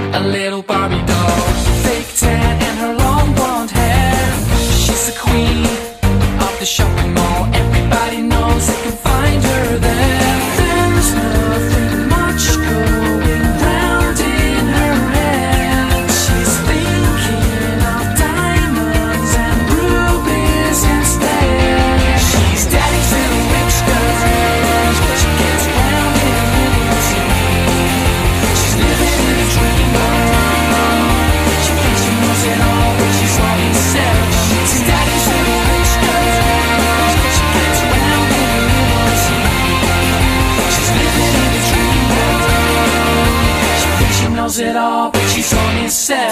a little Barbie doll, fake tan and her long blonde hair. She's the queen of the shopping mall. Everybody knows they can find her there. There's nothing much going round in her head. She's thinking of diamonds and rubies instead. She's daddy's little rich girl. She gets round in a limousine. She's living in a dream world. She thinks she knows it all, but she's only 7. She's daddy's little rich girl. She gets round in a limousine. She's living in a dream world. She thinks she knows it all, but she's only 7.